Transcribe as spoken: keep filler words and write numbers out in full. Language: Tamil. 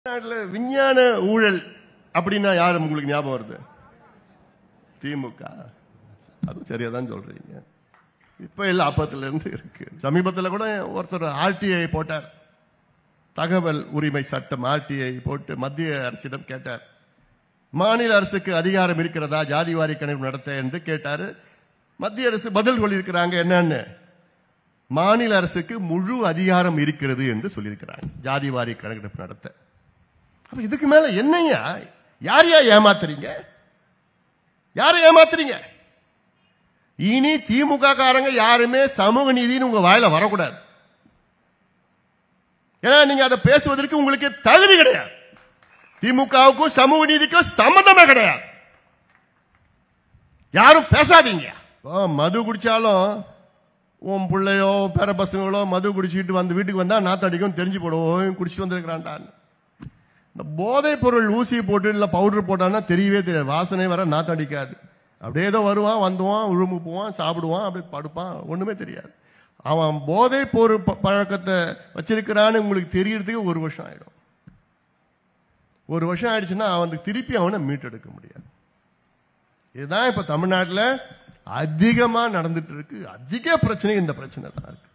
விஞ்ஞான ஊழல் அப்படின்னா யாரு உங்களுக்கு ஞாபகம் வருது? திமுக. அது சரியாதான் சொல்றீங்க. இப்ப இல்ல, அப்பத்துல இருந்து இருக்கு. சமீபத்தில் கூட ஒருத்தர் ஆர்டிஐ போட்டார், தகவல் உரிமை சட்டம் ஆர்டிஐ போட்டு மத்திய அரசிடம் கேட்டார், மாநில அரசுக்கு அதிகாரம் இருக்கிறதா ஜாதிவாரி கணக்கு நடத்த என்று கேட்டாரு. மத்திய அரசு பதில் சொல்லியிருக்கிறாங்க என்னன்னு, மாநில அரசுக்கு முழு அதிகாரம் இருக்கிறது என்று சொல்லியிருக்கிறாங்க ஜாதிவாரி கணக்கெடுப்பு நடத்த. இதுக்கு மேல என்னையா, யாரையா ஏமாத்துறீங்க? யாரை ஏமாத்துறீங்க? இனி திமுக காரங்க யாருமே சமூக நீதினு உங்க வாயில வரக்கூடாது. ஏன்னா நீங்க அதை பேசுவதற்கு உங்களுக்கு தகுதி கிடையாது. திமுகவுக்கும் சமூக நீதிக்கும் சம்பந்தமே கிடையாது. யாரும் பேசாதீங்க. மது குடிச்சாலும் உன் பிள்ளையோ பேர பசங்களோ மது குடிச்சிட்டு வந்து வீட்டுக்கு வந்தா நாத்தடிக்கும் தெரிஞ்சு போடுவோம், குடிச்சிட்டு வந்திருக்கிறான். இந்த போதைப் பொருள் ஊசி போட்டு இல்ல பவுடர் போட்டான்னா தெரியவே தெரியாது, வாசனை வர நாத்தடிக்காது. அப்படியே ஏதோ வருவான், வந்துவான், உழும்பு போவான், சாப்பிடுவான், அப்படியே படுப்பான், ஒண்ணுமே தெரியாது. அவன் போதைப் பொருள் பழக்கத்தை வச்சிருக்கிறான்னு உங்களுக்கு தெரியறதுக்கு ஒரு வருஷம் ஆயிடும். ஒரு வருஷம் ஆயிடுச்சுன்னா அவனுக்கு திருப்பி அவனை மீட்டெடுக்க முடியாது. இதுதான் இப்ப தமிழ்நாட்டில் அதிகமா நடந்துட்டு இருக்கு. அதிக பிரச்சனை இந்த பிரச்சனை தான் இருக்கு.